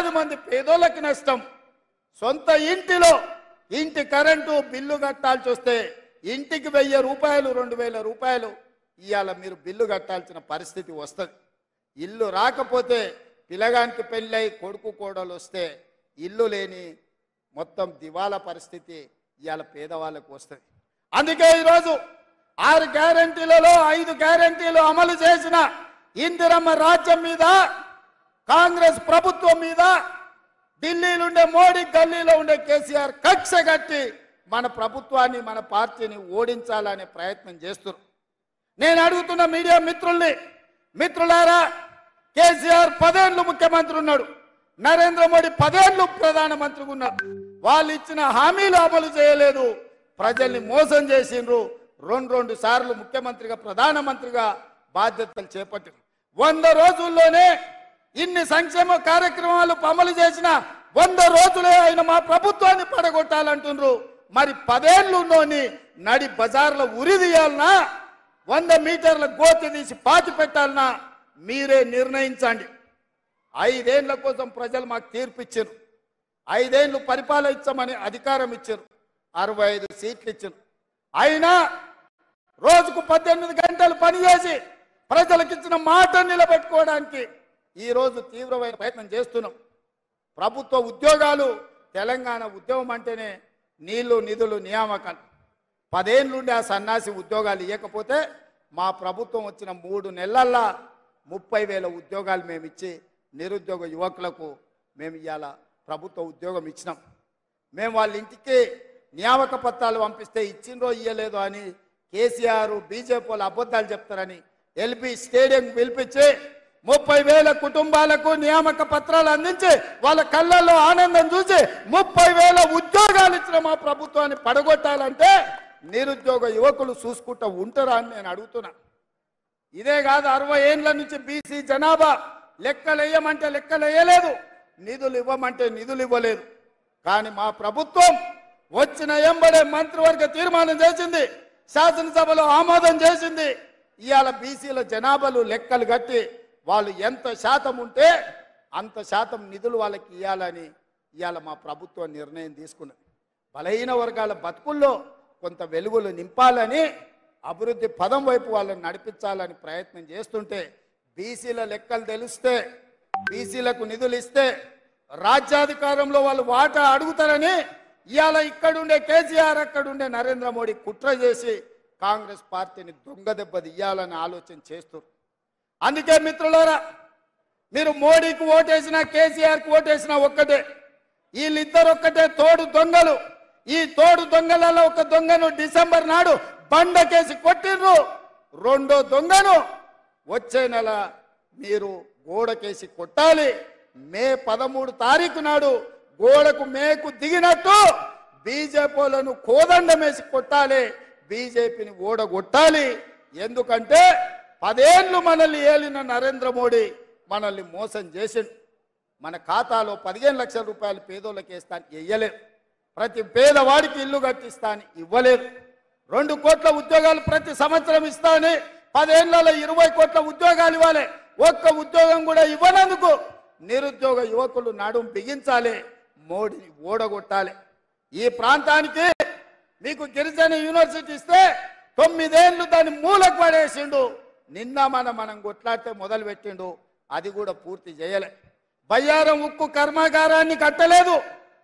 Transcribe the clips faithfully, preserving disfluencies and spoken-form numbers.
లక్షలాది మంది పేదోళ్ళకి నష్టం. సొంత ఇంటిలో ఇంటి కరెంటు బిల్లు కట్టాల్సి వస్తే ఇంటికి వెయ్యి రూపాయలు రెండు వేల రూపాయలు ఇవాళ మీరు బిల్లు కట్టాల్సిన పరిస్థితి వస్తుంది. ఇల్లు రాకపోతే పిల్లగానికి పెళ్ళై కొడుకు కోడలు వస్తే ఇల్లు లేని మొత్తం దివాలా పరిస్థితి ఇవాళ పేదవాళ్ళకు వస్తుంది. అందుకే ఈరోజు ఆరు గ్యారంటీలలో ఐదు గ్యారంటీలు అమలు చేసిన ఇందిరమ్మ రాజ్యం మీద, కాంగ్రెస్ ప్రభుత్వం మీద ఢిల్లీలో ఉండే మోడీ, గల్లీలో ఉండే కేసీఆర్ కక్ష కట్టి మన ప్రభుత్వాన్ని మన పార్టీని ఓడించాలనే ప్రయత్నం చేస్తున్నారు. నేను అడుగుతున్న మీడియా మిత్రుల్ని, మిత్రులారా, కేసీఆర్ పదేళ్ళు ముఖ్యమంత్రి ఉన్నాడు, నరేంద్ర మోడీ పదేళ్ళు ప్రధానమంత్రిగా ఉన్నారు. వాళ్ళు ఇచ్చిన హామీలు అమలు చేయలేదు, ప్రజల్ని మోసం చేసిండ్రు. రెండు రెండు సార్లు ముఖ్యమంత్రిగా ప్రధానమంత్రిగా బాధ్యతలు చేపట్టారు. వంద రోజుల్లోనే ఇన్ని సంక్షేమ కార్యక్రమాలు అమలు చేసిన వంద రోజులే ఆయన మా ప్రభుత్వాన్ని పడగొట్టాలంటున్నారు. మరి పదేళ్లులోని నడి బజార్లో ఉరి తీయాలనా, వంద మీటర్ల గోతి తీసి పాతి పెట్టాలనా మీరే నిర్ణయించండి. ఐదేళ్ల కోసం ప్రజలు మాకు తీర్పు ఇచ్చారు, ఐదేళ్లు పరిపాలించమని అధికారం ఇచ్చారు, అరవై ఐదు సీట్లు ఇచ్చారు. అయినా రోజుకు పద్దెనిమిది గంటలు పనిచేసి ప్రజలకు ఇచ్చిన మాట నిలబెట్టుకోవడానికి ఈరోజు తీవ్రమైన ప్రయత్నం చేస్తున్నాం. ప్రభుత్వ ఉద్యోగాలు, తెలంగాణ ఉద్యమం అంటేనే నీళ్లు నిధులు నియామకాలు. పదేళ్ళుండి ఆ సన్నాసి ఉద్యోగాలు ఇవ్వకపోతే మా ప్రభుత్వం వచ్చిన మూడు నెలల్లో ముప్పై వేల ఉద్యోగాలు మేము ఇచ్చి నిరుద్యోగ యువకులకు మేము ఇవాళ ప్రభుత్వ ఉద్యోగం ఇచ్చినాం. మేము వాళ్ళ ఇంటికి నియామక పత్రాలు పంపిస్తే ఇచ్చిండ్రో ఇయ్యలేదో అని కేసీఆర్ బీజేపీ వాళ్ళు అబద్ధాలు చెప్తారని ఎల్బీ స్టేడియం పిలిపించి ముప్పై వేల కుటుంబాలకు నియామక పత్రాలు అందించి వాళ్ళ కళ్ళల్లో ఆనందం చూసి ముప్పై వేల ఉద్యోగాలు ఇచ్చిన మా ప్రభుత్వాన్ని పడగొట్టాలంటే నిరుద్యోగ యువకులు చూసుకుంటూ ఉంటారా అని నేను అడుగుతున్నా. ఇదే కాదు, అరవై ఏళ్ళ నుంచి బీసీ జనాభా లెక్కలు వేయమంటే లెక్కలు వేయలేదు, నిధులు ఇవ్వమంటే నిధులు ఇవ్వలేదు. కానీ మా ప్రభుత్వం వచ్చిన ఎంబడే మంత్రివర్గ తీర్మానం చేసింది, శాసనసభలో ఆమోదం చేసింది. ఇవాళ బీసీల జనాభాలు లెక్కలు కట్టి వాళ్ళు ఎంత శాతం ఉంటే అంత శాతం నిధులు వాళ్ళకి ఇవ్వాలని ఇవాళ మా ప్రభుత్వం నిర్ణయం తీసుకున్నది. బలహీన వర్గాల బతుకుల్లో కొంత వెలుగులు నింపాలని, అభివృద్ధి పదం వైపు వాళ్ళని నడిపించాలని ప్రయత్నం చేస్తుంటే బీసీల లెక్కలు తెలిస్తే, బీసీలకు నిధులు ఇస్తే రాజ్యాధికారంలో వాళ్ళు వాటా అడుగుతారని ఇవాళ ఇక్కడుండే కేసీఆర్, అక్కడుండే నరేంద్ర మోడీ కుట్ర చేసి కాంగ్రెస్ పార్టీని దొంగ దెబ్బ తీయాలని ఆలోచన చేస్తారు. అందుకే మిత్రులారా, మీరు మోడీకి ఓటేసినా కేసీఆర్కి ఓటేసినా ఒక్కటే, వీళ్ళిద్దరు ఒక్కటే తోడు దొంగలు. ఈ తోడు దొంగలలో ఒక దొంగను డిసెంబర్ నాడు బండకేసి కొట్టిర్రు, రెండో దొంగను వచ్చే నెల మీరు గోడకేసి కొట్టాలి. మే పదమూడు తారీఖు నాడు గోడకు మేకు దిగినట్టు బీజేపీలను కోదండమేసి కొట్టాలి, బీజేపీని ఓడగొట్టాలి. ఎందుకంటే పదేళ్ళు మనల్ని ఏలిన నరేంద్ర మోడీ మనల్ని మోసం చేసిండు. మన ఖాతాలో పదిహేను లక్షల రూపాయలు పేదోళ్ళకి వేస్తాను ఇవ్వలేదు, ప్రతి పేదవాడికి ఇల్లు కట్టిస్తాను ఇవ్వలేదు, రెండు కోట్ల ఉద్యోగాలు ప్రతి సంవత్సరం ఇస్తాను, పదేళ్లలో ఇరవై కోట్ల ఉద్యోగాలు ఇవ్వాలి, ఒక్క ఉద్యోగం కూడా ఇవ్వనందుకు నిరుద్యోగ యువకులు నడుం బిగించాలి, మోడీని ఓడగొట్టాలి. ఈ ప్రాంతానికి మీకు గిరిజన యూనివర్సిటీ ఇస్తే తొమ్మిదేళ్లు దాన్ని మూలకు పడేసిండు. నిన్న మనం మనం కొట్లాడితే మొదలు పెట్టిండు, అది కూడా పూర్తి చేయలే. బయ్యారం ఉక్కు కర్మాగారాన్ని కట్టలేదు,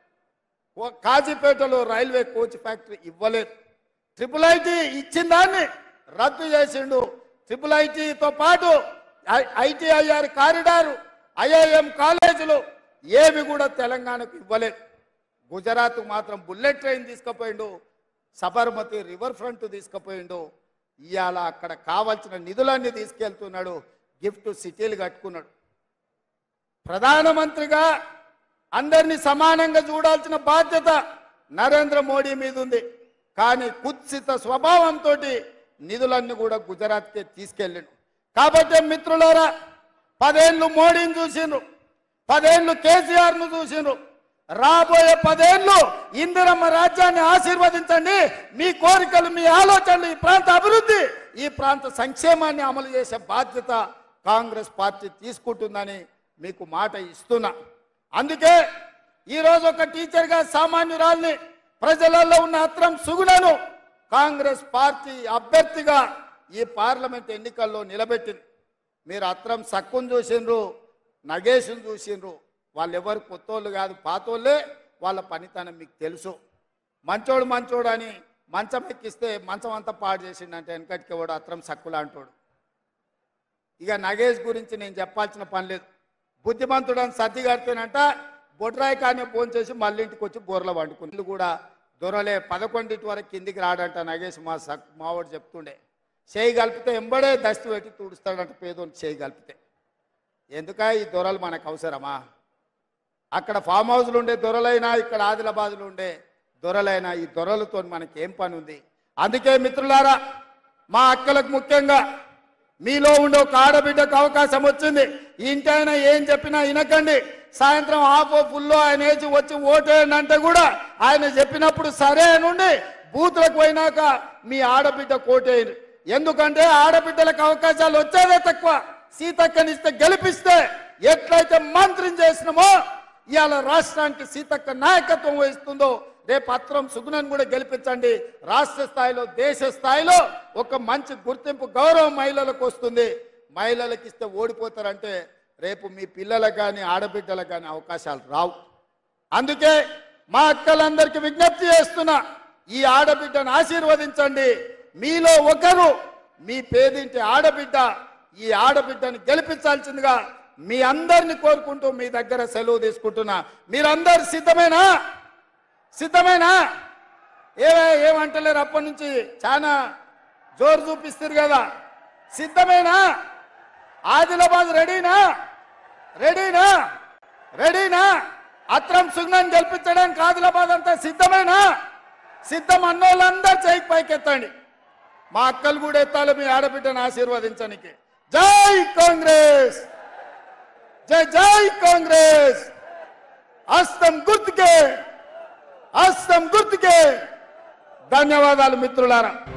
కాజీపేటలో రైల్వే కోచ్ ఫ్యాక్టరీ ఇవ్వలేదు, ట్రిపుల్ ఐటీ ఇచ్చిన దాన్ని రద్దు చేసిండు. ట్రిపుల్ ఐటీతో పాటు ఐటీఐఆర్ కారిడారు, ఐఐఎం కాలేజీలు ఏవి కూడా తెలంగాణకు ఇవ్వలేదు. గుజరాత్ మాత్రం బుల్లెట్ ట్రైన్ తీసుకుపోయిండు, సబర్మతి రివర్ ఫ్రంట్ తీసుకుపోయిండు. ఇవాళ అక్కడ కావాల్సిన నిధులన్నీ తీసుకెళ్తున్నాడు, గిఫ్ట్ సిటీలు కట్టుకున్నాడు. ప్రధానమంత్రిగా అందరినీ సమానంగా చూడాల్సిన బాధ్యత నరేంద్ర మోడీ మీద ఉంది. కానీ కుత్సిత స్వభావంతో నిధులన్నీ కూడా గుజరాత్కే తీసుకెళ్ళిండు. కాబట్టి మిత్రులారా, పదేళ్ళు మోడీని చూసిండ్రు, పదేళ్ళు కేసీఆర్ను చూసిండ్రు, రాబోయే పదేళ్ళు ఇందిరమ్మ రాజ్యాన్ని ఆశీర్వదించండి. మీ కోరికలు, మీ ఆలోచనలు, ఈ ప్రాంత అభివృద్ధి, ఈ ప్రాంత సంక్షేమాన్ని అమలు చేసే బాధ్యత కాంగ్రెస్ పార్టీ తీసుకుంటుందని మీకు మాట ఇస్తున్నా. అందుకే ఈరోజు ఒక టీచర్గా సామాన్యురాల్ని ప్రజలలో ఉన్న అత్రం సుగుణను కాంగ్రెస్ పార్టీ అభ్యర్థిగా ఈ పార్లమెంట్ ఎన్నికల్లో నిలబెట్టింది. మీరు అత్రం సక్కును చూసిండ్రు, నగేష్ను చూసిండ్రు. వాళ్ళు ఎవరు కొత్తోళ్ళు కాదు, పాతోళ్ళే. వాళ్ళ పనితనం మీకు తెలుసు. మంచోడు మంచోడు అని మంచం ఎక్కిస్తే మంచం అంతా పాడు చేసిండంటే వెనకటికి వాడు అత్రం సక్కులా అంటాడు. ఇక నగేష్ గురించి నేను చెప్పాల్సిన పని లేదు. బుద్ధిమంతుడు అని సర్ది కడితేనంట బొడ్రాయి కానీ ఫోన్ చేసి మళ్ళీ ఇంటికి వచ్చి బోర్ల వండుకుని కూడా దొరలే పదకొండింటి వరకు కిందికి రాడంట నగేష్. మా సక్ మావాడు చెప్తుండే చేయి కలిపితే ఎంబడే దస్తి పెట్టి తుడుస్తాడంట పేదోని చేయి కలిపితే. ఎందుక ఈ దొరలు మనకు అవసరమా? అక్కడ ఫామ్ హౌస్లు ఉండే దొరలైనా ఇక్కడ ఆదిలాబాద్లో ఉండే దొరలైనా ఈ దొరలతో మనకి ఏం పని ఉంది? అందుకే మిత్రులారా, మా అక్కలకు ముఖ్యంగా మీలో ఉండే ఒక ఆడబిడ్డకు అవకాశం వచ్చింది. ఇంటి ఆయన ఏం చెప్పినా వినకండి. సాయంత్రం హాఫ్ ఫుల్లో ఆయన వేసి వచ్చి ఓటేయండి అంటే కూడా ఆయన చెప్పినప్పుడు సరే నుండి బూత్లకు పోయినాక మీ ఆడబిడ్డ కోటేయండి. ఎందుకంటే ఆడబిడ్డలకు అవకాశాలు వచ్చేదే తక్కువ. సీతక్కనిస్తే గెలిపిస్తే ఎట్లయితే మంత్రిని చేసినామో ఇవాళ రాష్ట్రానికి సీతక్క నాయకత్వం వహిస్తుందో రేపు అత్రం సుగుణను కూడా గెలిపించండి. రాష్ట్ర స్థాయిలో దేశ స్థాయిలో ఒక మంచి గుర్తింపు గౌరవం మహిళలకు వస్తుంది. మహిళలకు ఇస్తే ఓడిపోతారంటే రేపు మీ పిల్లలకు కానీ ఆడబిడ్డలకు కానీ అవకాశాలు రావు. అందుకే మా అక్కలందరికీ విజ్ఞప్తి చేస్తున్నా, ఈ ఆడబిడ్డను ఆశీర్వదించండి. మీలో ఒకరు మీ పేదింటి ఆడబిడ్డ, ఈ ఆడబిడ్డను గెలిపించాల్సిందిగా మీ అందరిని కోరుకుంటూ మీ దగ్గర సెలవు తీసుకుంటున్నా. మీరందరు సిద్ధమేనా? సిద్ధమేనా? ఏవే ఏమంటలేరు అప్పటి నుంచి చాలా జోరు చూపిస్తారు కదా. సిద్ధమేనా? ఆదిలాబాద్ రెడీనా? రెడీనా? రెడీనా? అత్రం సుగుణను గెలిపించడానికి ఆదిలాబాద్ అంతా సిద్ధమేనా? సిద్ధం అన్నోళ్ళందరూ చేయికి పైకెత్తండి. మా అక్కలు కూడా ఎత్తాలి మీ ఆడబిడ్డను ఆశీర్వదించడానికి. జై కాంగ్రెస్, జై జై కాంగ్రెస్. హస్తం గుర్తుకే, హస్తం గుర్తుకే. ధన్యవాదాలు మిత్రులారా.